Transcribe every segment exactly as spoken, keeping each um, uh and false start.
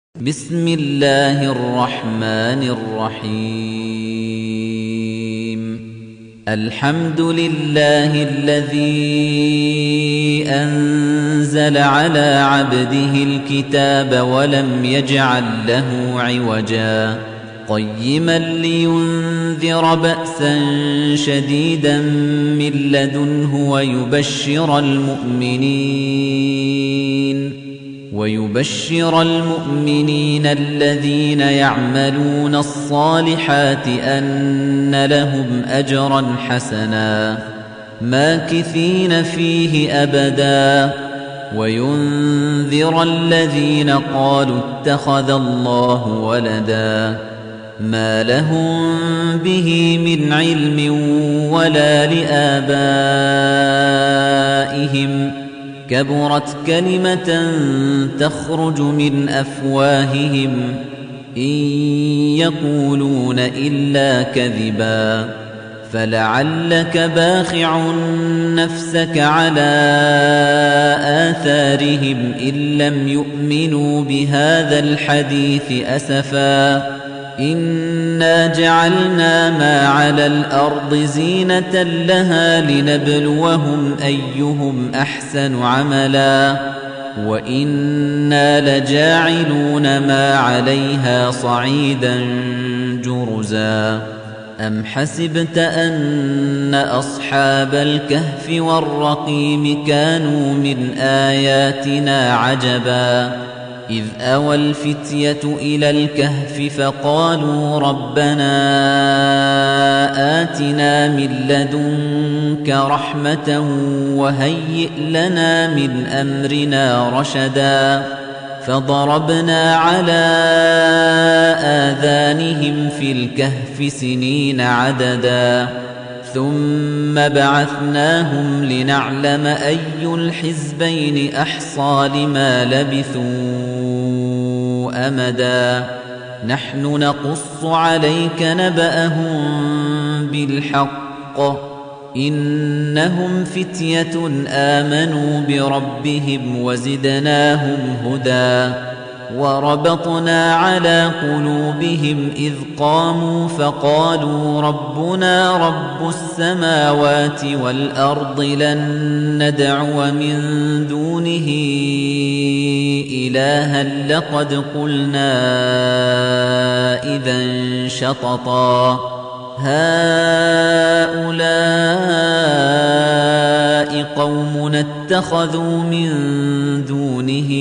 بسم الله الرحمن الرحيم الحمد لله الذي أنزل على عبده الكتاب ولم يجعل له عوجا قيما لينذر بأسا شديدا من لدنه ويبشر المؤمنين ويبشر المؤمنين الذين يعملون الصالحات أن لهم أجرا حسنا ماكثين فيه أبدا وينذر الذين قالوا اتخذ الله ولدا ما لهم به من علم ولا لآبائهم كبرت كلمة تخرج من أفواههم إن يقولون إلا كذبا فلعلك باخع نفسك على آثارهم إن لم يؤمنوا بهذا الحديث أسفا إنا جعلنا ما على الأرض زينة لها لنبلوهم أيهم أحسن عملا وإنا لجاعلون ما عليها صعيدا جرزا أم حسبت أن أصحاب الكهف والرقيم كانوا من آياتنا عجبا إذ أوى الفتية إلى الكهف فقالوا ربنا آتنا من لدنك رحمة وهيئ لنا من أمرنا رشدا فضربنا على آذانهم في الكهف سنين عددا ثم بعثناهم لنعلم أي الحزبين أحصى لما لبثوا أمدا نحن نقص عليك نبأهم بالحق إنهم فتية آمنوا بربهم وزدناهم هدى وربطنا على قلوبهم إذ قاموا فقالوا ربنا رب السماوات والأرض لن ندعو من دونه إلها لقد قلنا إذا شططا هؤلاء قوم اتخذوا من دونه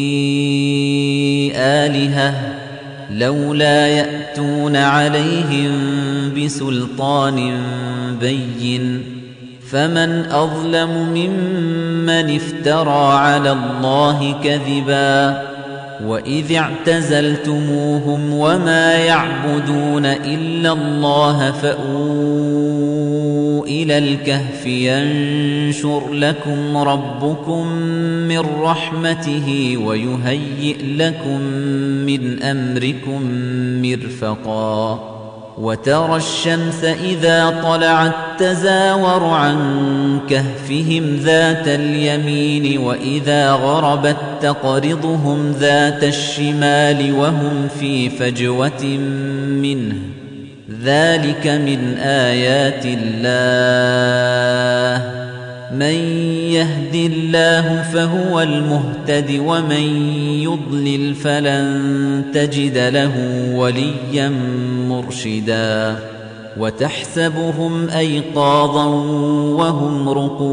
آلهة لولا يأتون عليهم بسلطان بين فمن أظلم ممن افترى على الله كذبا وإذ اعتزلتموهم وما يعبدون إلا الله فأووا إلى الكهف ينشر لكم ربكم من رحمته ويهيئ لكم من أمركم مرفقا وترى الشمس إذا طلعت تزاور عن كهفهم ذات اليمين وإذا غربت تقرضهم ذات الشمال وهم في فجوة منه ذلك من آيات الله من يهد الله فهو المهتد ومن يضلل فلن تجد له وليا مرشدا وتحسبهم أيقاظا وهم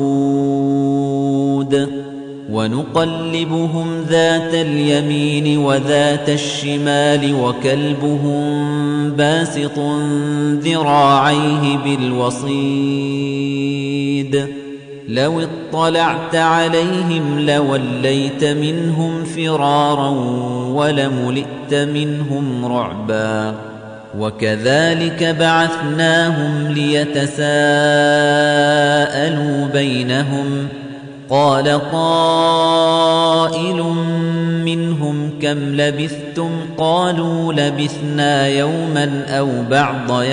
رقود ونقلبهم ذات اليمين وذات الشمال وكلبهم باسط ذراعيه بالوصيد لو اطلعت عليهم لوليت منهم فرارا ولملئت منهم رعبا وكذلك بعثناهم ليتساءلوا بينهم قال قائل منهم كم لبثتم قالوا لبثنا يوما أو بعض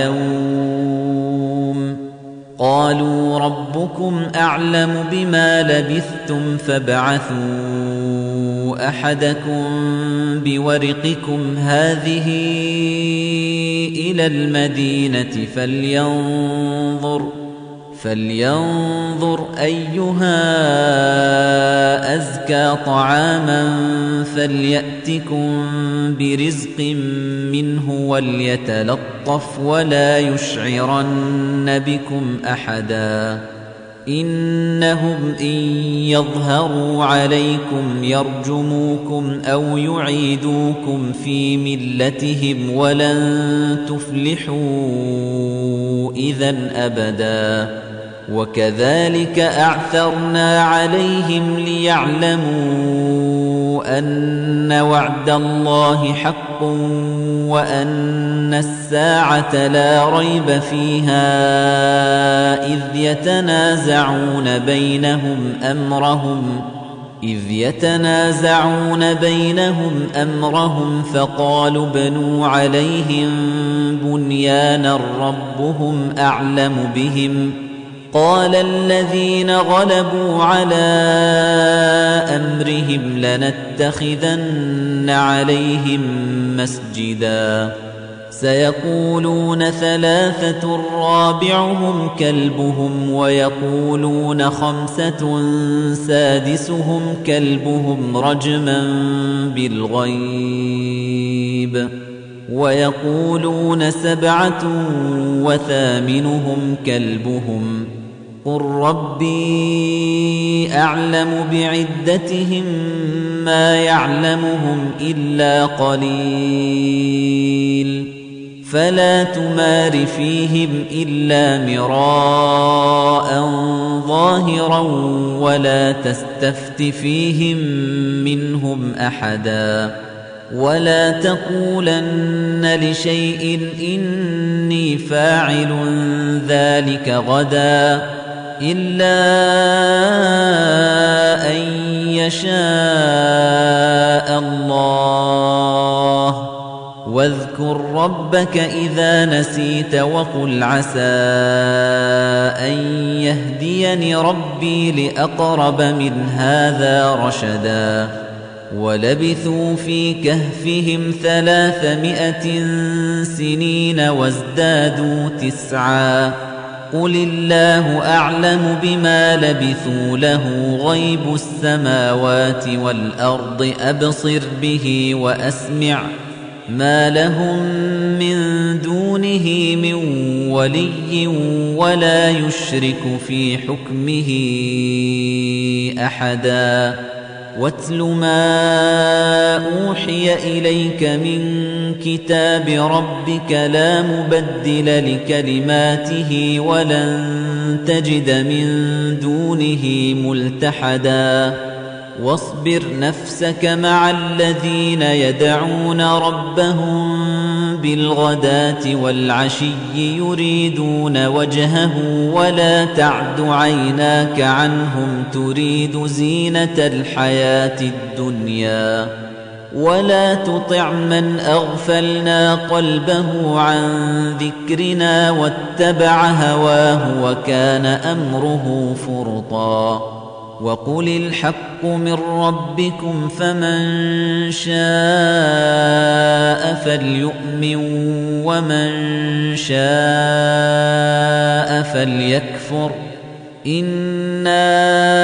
يوم قالوا ربكم أعلم بما لبثتم فابعثوا أحدكم بورقكم هذه إلى المدينة فلينظر فلينظر أيها أزكى طعاما فليأتكم برزق منه وليتلطف ولا يشعرن بكم أحدا إنهم إن يظهروا عليكم يرجموكم أو يعيدوكم في ملتهم ولن تفلحوا إذا أبدا وكذلك أعثرنا عليهم ليعلموا أن وعد الله حق وأن الساعة لا ريب فيها إذ يتنازعون بينهم أمرهم إذ يتنازعون بينهم أمرهم فقالوا ابنوا عليهم بنيانا ربهم أعلم بهم قال الذين غلبوا على أمرهم لنتخذن عليهم مسجدا سيقولون ثلاثة رابعهم كلبهم ويقولون خمسة سادسهم كلبهم رجما بالغيب ويقولون سبعة وثامنهم كلبهم قل ربي أعلم بعدتهم ما يعلمهم إلا قليل فلا تمار فيهم إلا مراء ظاهرا ولا تستفت فيهم منهم أحدا ولا تقولن لشيء إني فاعل ذلك غدا إلا أن يشاء الله واذكر ربك إذا نسيت وقل عسى أن يهديني ربي لأقرب من هذا رشدا ولبثوا في كهفهم ثلاثمائة سنين وازدادوا تسعا قل الله أعلم بما لبثوا له غيب السماوات والأرض أبصر به وأسمع ما لهم من دونه من ولي ولا يشرك في حكمه أحدا واتل ما أوحي إليك من كتاب ربك لا مبدل لكلماته ولن تجد من دونه ملتحدا واصبر نفسك مع الذين يدعون ربهم بالغداة والعشي يريدون وجهه ولا تعد عيناك عنهم تريد زينة الحياة الدنيا ولا تطع من أغفلنا قلبه عن ذكرنا واتبع هواه وكان أمره فرطا وقل الحق من ربكم فمن شاء فليؤمن ومن شاء فليكفر إنا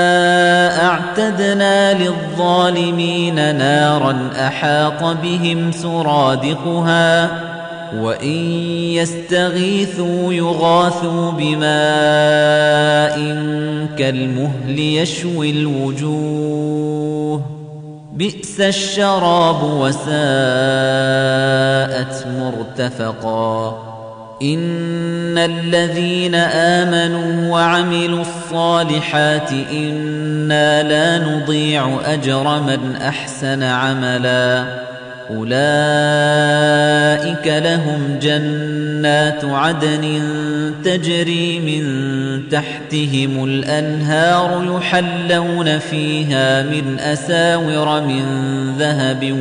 أعتدنا للظالمين نارا أحاط بهم سرادقها وإن يستغيثوا يغاثوا بماء كالمهل يشوي الوجوه بئس الشراب وساءت مرتفقا إن الذين آمنوا وعملوا الصالحات إنا لا نضيع أجر من أحسن عملا أولئك لهم جنات عدن تجري من تحتهم الأنهار يحلون فيها من أساور من ذهب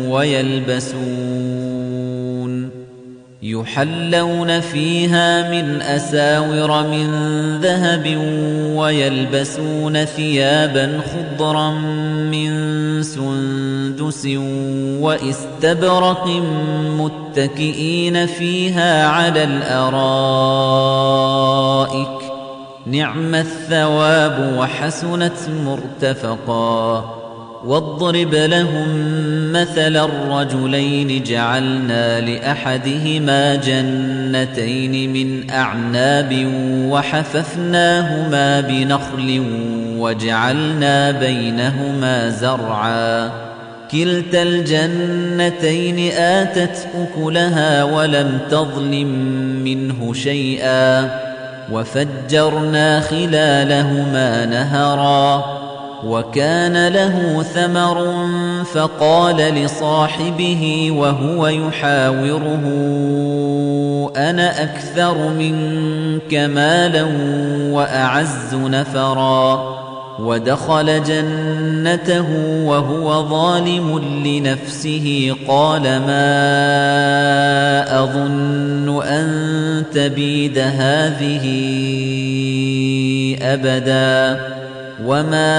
ويلبسون يحلون فيها من أساور من ذهب ويلبسون ثيابا خضرا من سندس وإستبرق متكئين فيها على الأرائك نعم الثواب وحسنت مرتفقا واضرب لهم مثل الرجلين جعلنا لأحدهما جنتين من أعناب وحففناهما بنخل وجعلنا بينهما زرعا كلتا الجنتين آتت أكلها ولم تظلم منه شيئا وفجرنا خلالهما نهرا وكان له ثمر فقال لصاحبه وهو يحاوره أنا أكثر منك مالا وأعز نفرا ودخل جنته وهو ظالم لنفسه قال ما أظن أن تبيد هذه أبدا وما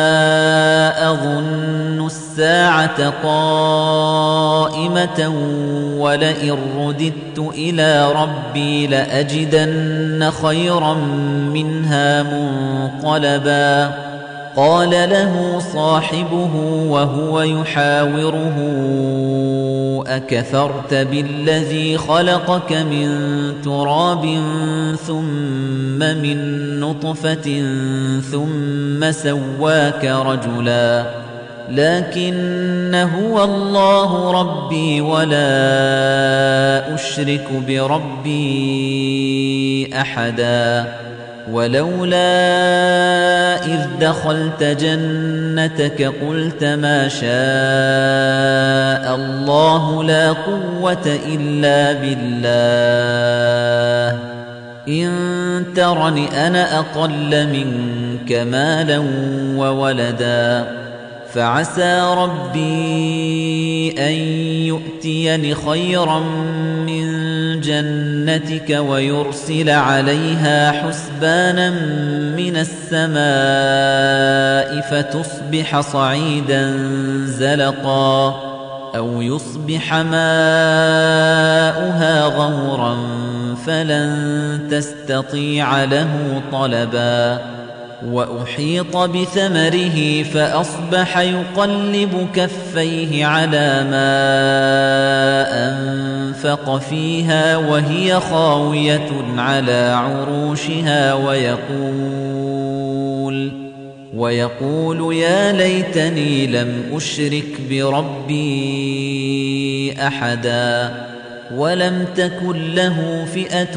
أظن الساعة قائمة ولئن رددت إلى ربي لأجدن خيرا منها منقلبا قال له صاحبه وهو يحاوره أكفرت بالذي خلقك من تراب ثم من نطفة ثم سواك رجلا لكن هو الله ربي ولا أشرك بربي أحدا ولولا إذ دخلت جنتك قلت ما شاء الله لا قوة إلا بالله إن ترني أنا أقل منك مالا وولدا فعسى ربي أن يؤتيني خيرا من جنتك ويرسل عليها حسبانا من السماء فتصبح صعيدا زلقا أو يصبح ماؤها غورا فلن تستطيع له طلبا وأحيط بثمره فأصبح يقلب كفيه على ما أنفق فيها وهي خاوية على عروشها ويقول ويقول يا ليتني لم أشرك بربي أحدا ولم تكن له فئة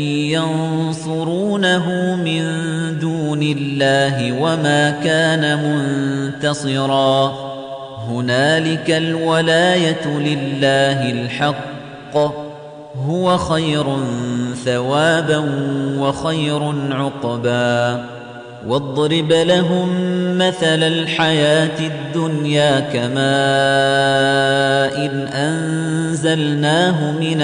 ينصرونه من دون الله وما كان منتصرا هنالك الولاية لله الحق هو خير ثوابا وخير عقبا واضرب لهم مثل الحياة الدنيا كماء أنزلناه من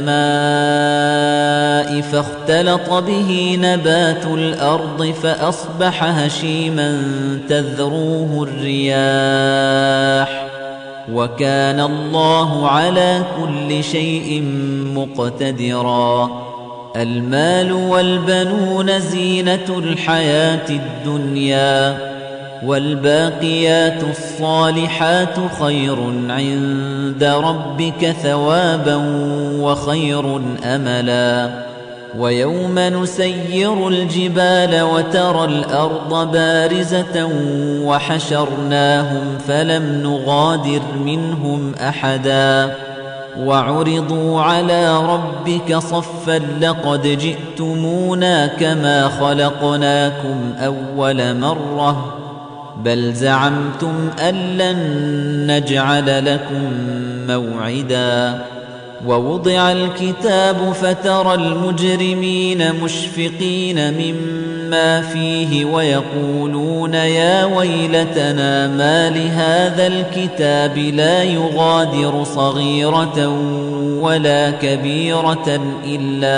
السماء فاختلط به نبات الأرض فأصبح هشيما تذروه الرياح وكان الله على كل شيء مقتدرا المال والبنون زينة الحياة الدنيا والباقيات الصالحات خير عند ربك ثوابا وخير أملا ويوم نسير الجبال وترى الأرض بارزة وحشرناهم فلم نغادر منهم أحدا وعرضوا على ربك صفا لقد جئتمونا كما خلقناكم أول مرة بل زعمتم أن لن نجعل لكم موعدا ووضع الكتاب فترى المجرمين مشفقين مما فيه ويقولون يا ويلتنا ما لهذا الكتاب لا يغادر صغيرة ولا كبيرة إلا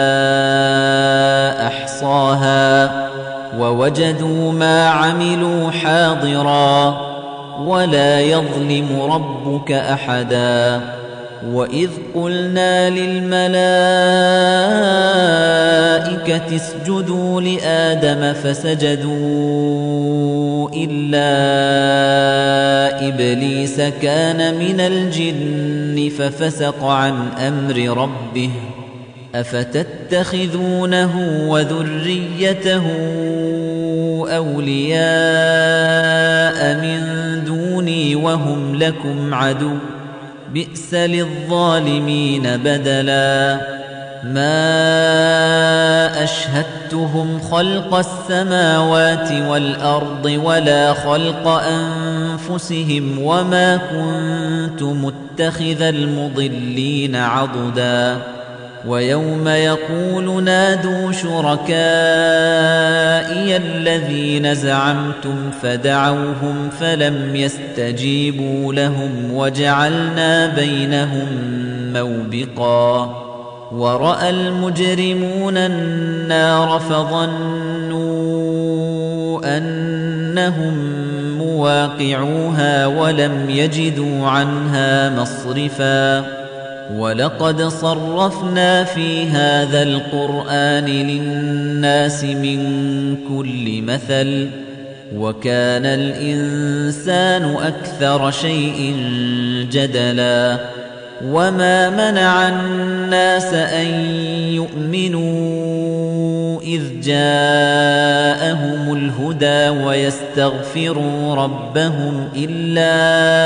أحصاها ووجدوا ما عملوا حاضرا ولا يظلم ربك أحدا وإذ قلنا للملائكة اسجدوا لآدم فسجدوا إلا إبليس كان من الجن ففسق عن أمر ربه أفتتخذونه وذريته أولياء من دوني وهم لكم عدو بئس للظالمين بدلا ما أشهدتهم خلق السماوات والأرض ولا خلق أنفسهم وما كنت متخذ المضلين عضدا ويوم يقول نادوا شركائي الذين زعمتم فدعوهم فلم يستجيبوا لهم وجعلنا بينهم موبقا ورأى المجرمون النار فظنوا أنهم مواقعوها ولم يجدوا عنها مصرفا ولقد صرفنا في هذا القرآن للناس من كل مثل وكان الإنسان أكثر شيء جدلا وما منع الناس أن يؤمنوا إذ جاءهم الهدى ويستغفروا ربهم إلا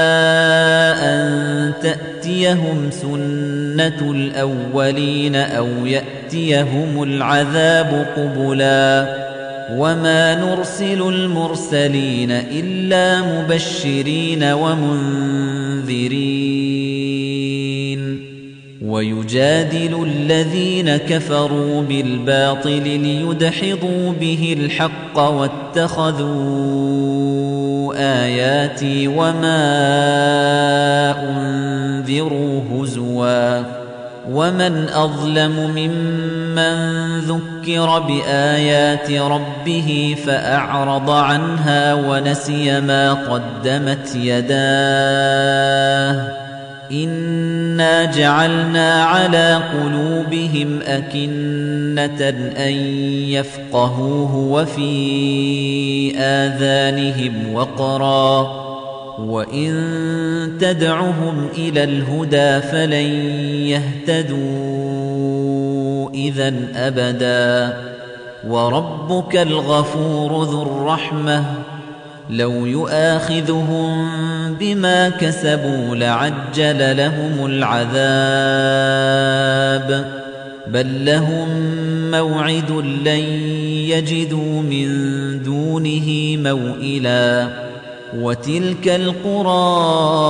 أن تأتيهم سنة الأولين أو يأتيهم العذاب قبلا وما نرسل المرسلين إلا مبشرين ومنذرين ويجادل الذين كفروا بالباطل ليدحضوا به الحق واتخذوا آياتي وما أنذروا هزوا ومن أظلم ممن ذكر بآيات ربه فأعرض عنها ونسي ما قدمت يداه إنا جعلنا على قلوبهم أكنة أن يفقهوه وفي آذانهم وقرا وإن تدعهم إلى الهدى فلن يهتدوا إذا أبدا وربك الغفور ذو الرحمة لو يؤاخذهم بما كسبوا لعجل لهم العذاب بل لهم موعد لن يجدوا من دونه موئلا وتلك القرى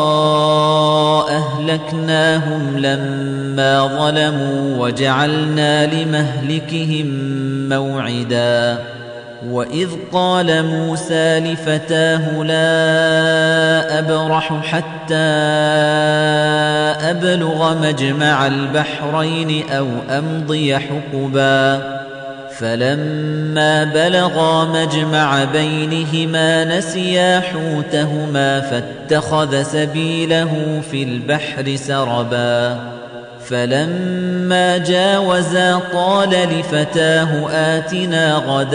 أهلكناهم لما ظلموا وجعلنا لمهلكهم موعدا وإذ قال موسى لفتاه لا أبرح حتى أبلغ مجمع البحرين أو أمضي حقبا فلما بلغا مجمع بينهما نسيا حوتهما فاتخذ سبيله في البحر سربا فلما جاوزا قال لفتاه آتنا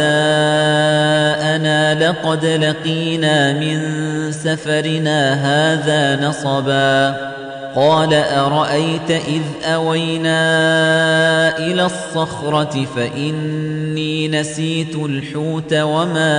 غداءنا لقد لقينا من سفرنا هذا نصبا قال أرأيت إذ أوينا إلى الصخرة فإني نسيت الحوت وما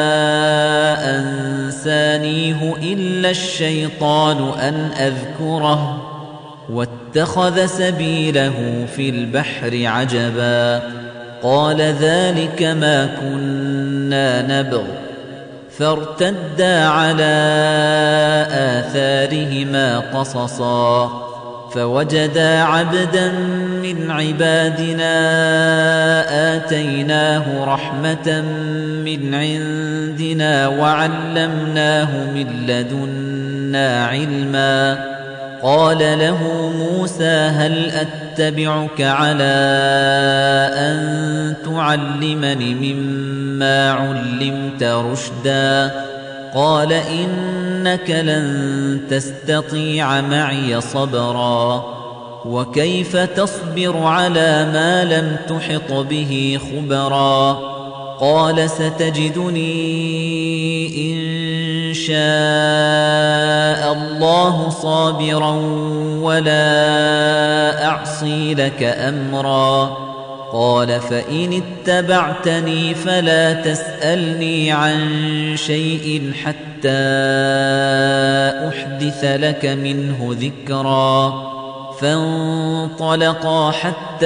أنسانيه إلا الشيطان أن أذكره واتخذ سبيله في البحر عجبا قال ذلك ما كنا نبغ فارتدا على آثارهما قصصا فوجدا عبدا من عبادنا آتيناه رحمة من عندنا وعلمناه من لدنا علما قال له موسى هل أتبعك على أن تعلمني مما علمت رشدا قال إنك لن تستطيع معي صبرا وكيف تصبر على ما لم تحط به خبرا قال ستجدني إن شاء الله صابرا ولا أعصي لك أمرا قال فإن اتبعتني فلا تسألني عن شيء حتى أحدث لك منه ذكرا فانطلقا حتى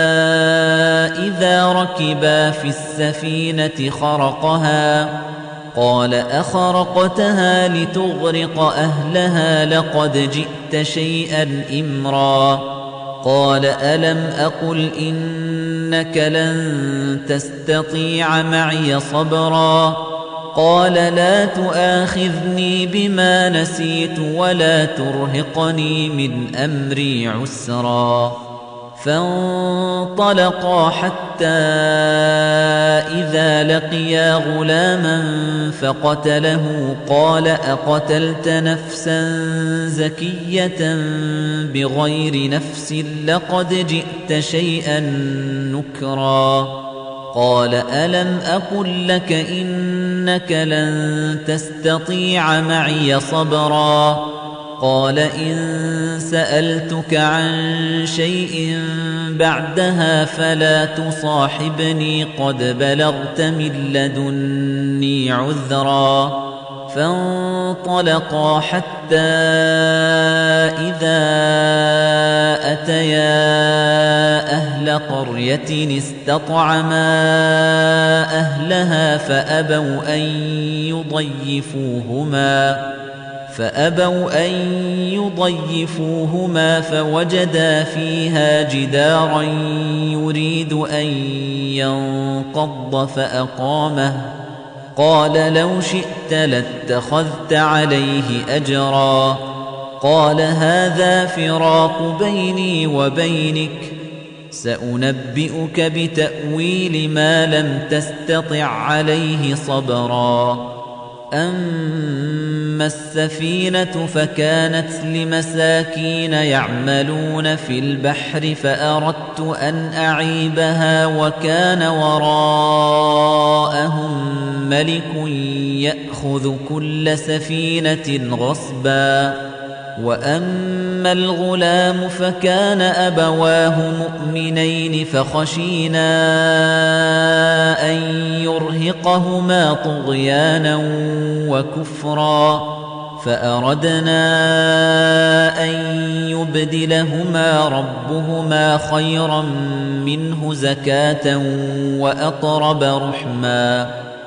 إذا ركبا في السفينة خرقها قال أخرقتها لتغرق أهلها لقد جئت شيئا إمرا قال ألم أقل إنك لن تستطيع معي صبرا قال لا تؤاخذني بما نسيت ولا ترهقني من أمري عسرا فانطلقا حتى إذا لقيا غلاما فقتله قال أقتلت نفسا زكية بغير نفس لقد جئت شيئا نكرا قال ألم أقل لك إنك لن تستطيع معي صبرا قال إن سألتك عن شيء بعدها فلا تصاحبني قد بلغت من لدني عذرا فانطلقا حتى إذا أتيا أهل قرية استطعما أهلها فأبوا أن يضيفوهما فأبوا أن يضيفوهما فوجدا فيها جدارا يريد أن ينقض فأقامه قال لو شئت لاتخذت عليه أجرا قال هذا فراق بيني وبينك سأنبئك بتأويل ما لم تستطع عليه صبرا أما السفينة فكانت لمساكين يعملون في البحر فأردت أن أعيبها وكان وراءهم ملك يأخذ كل سفينة غصبا وأما الغلام فكان أبواه مؤمنين فخشينا أن يرهقهما طغيانا وكفرا فأردنا أن يبدلهما ربهما خيرا منه زكاة وأقرب رحما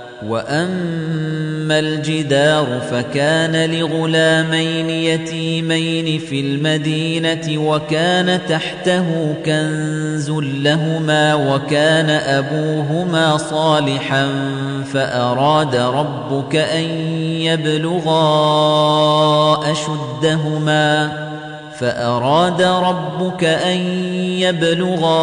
وأما الجدار فكان لغلامين يتيمين في المدينة وكان تحته كنز لهما وكان أبوهما صالحا فأراد ربك أن يبلغا أشدهما فأراد ربك أن يبلغا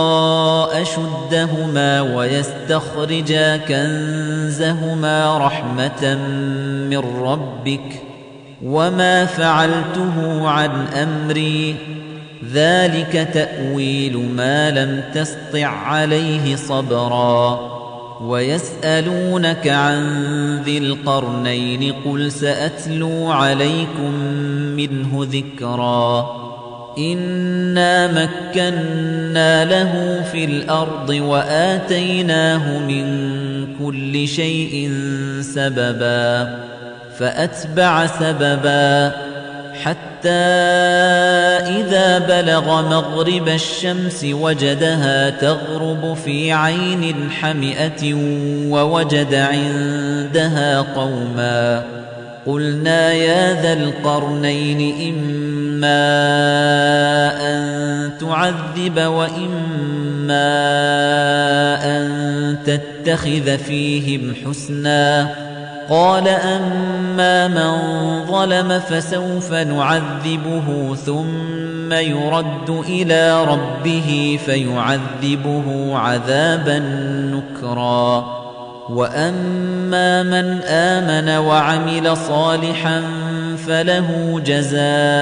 أشدهما ويستخرجا كنزهما رحمة من ربك وما فعلته عن أمري ذلك تأويل ما لم تسطع عليه صبرا ويسألونك عن ذي القرنين قل سأتلو عليكم منه ذكرا إنا مكنا له في الأرض وآتيناه من كل شيء سببا فأتبع سببا حتى إذا بلغ مغرب الشمس وجدها تغرب في عين حمئة ووجد عندها قوما قلنا يا ذا القرنين إما أن تعذب وإما أن تتخذ فيهم حسنا قال أما من ظلم فسوف نعذبه ثم يرد إلى ربه فيعذبه عذابا نكرا وأما من آمن وعمل صالحا فله جزاء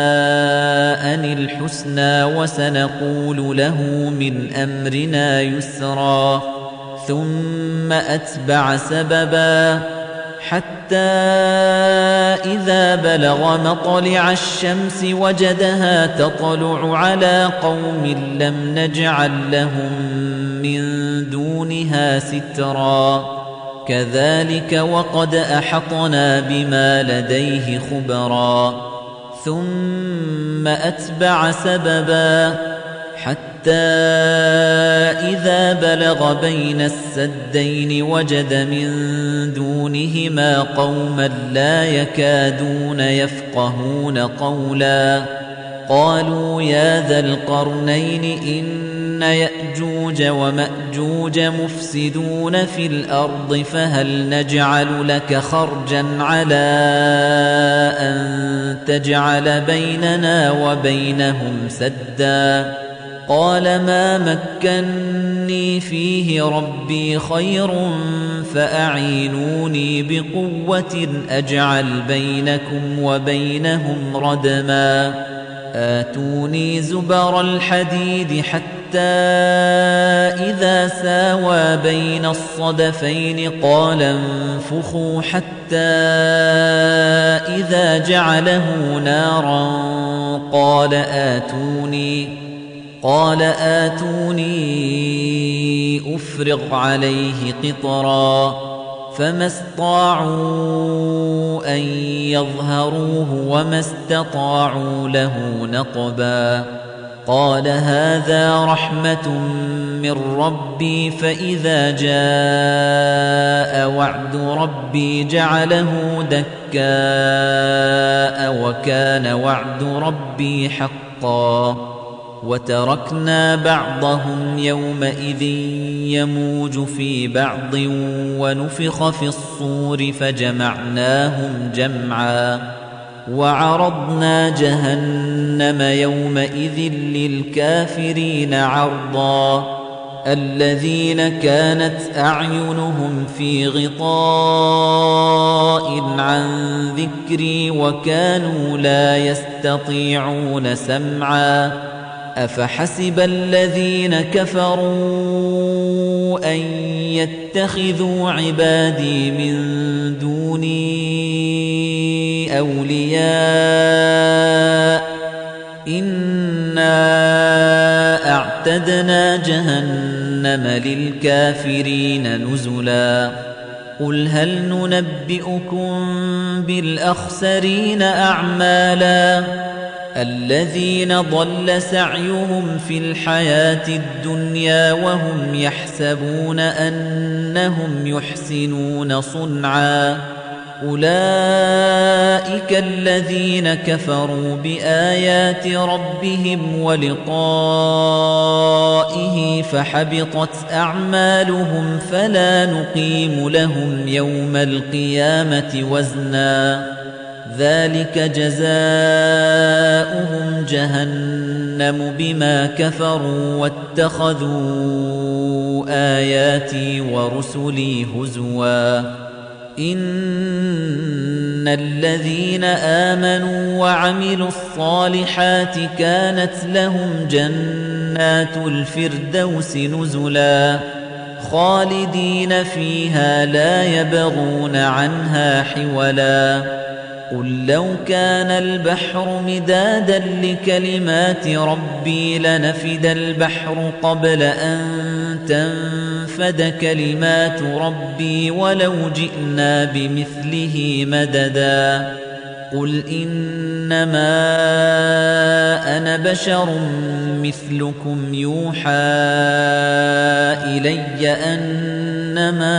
الحسنى وسنقول له من أمرنا يسرا ثم أتبع سببا حتى إذا بلغ مطلع الشمس وجدها تطلع على قوم لم نجعل لهم من دونها سترا كذلك وقد أحطنا بما لديه خبرا ثم أتبع سببا حتى إذا بلغ بين السدين وجد من دونهما قوما لا يكادون يفقهون قولا قالوا يا ذا القرنين إن يأجوج ومأجوج مفسدون في الأرض فهل نجعل لك خرجا على أن تجعل بيننا وبينهم سدا قال ما مكني فيه ربي خير فأعينوني بقوة أجعل بينكم وبينهم ردما آتوني زبر الحديد حتى إذا ساوى بين الصدفين قال انفخوا حتى إذا جعله نارا قال آتوني قال آتوني أفرغ عليه قطرا فما استطاعوا أن يظهروه وما استطاعوا له نقبا قال هذا رحمة من ربي فإذا جاء وعد ربي جعله دكاء وكان وعد ربي حقا وتركنا بعضهم يومئذ يموج في بعض ونفخ في الصور فجمعناهم جمعا وعرضنا جهنم يومئذ للكافرين عرضا الذين كانت أعينهم في غطاء عن ذكري وكانوا لا يستطيعون سمعا أفحسب الذين كفروا أن يتخذوا عبادي من دوني أولياء إنا أعتدنا جهنم للكافرين نزلا قل هل ننبئكم بالأخسرين أعمالا الذين ضل سعيهم في الحياة الدنيا وهم يحسبون أنهم يحسنون صنعا أولئك الذين كفروا بآيات ربهم ولقائه فحبطت أعمالهم فلا نقيم لهم يوم القيامة وزنا ذلك جزاؤهم جهنم بما كفروا واتخذوا آياتي ورسلي هزوا إن الذين آمنوا وعملوا الصالحات كانت لهم جنات الفردوس نزلا خالدين فيها لا يبغون عنها حولا قل لو كان البحر مدادا لكلمات ربي لنفد البحر قبل أن تنفد كلمات ربي ولو جئنا بمثله مددا قل إنما أنا بشر مثلكم يوحى إلي أنما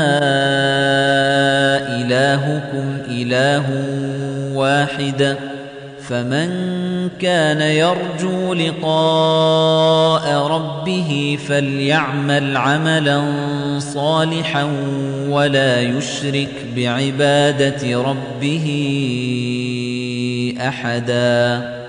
إلهكم إله واحد فمن كان يرجو لقاء ربه فليعمل عملا صالحا ولا يشرك بعبادة ربه أحدا.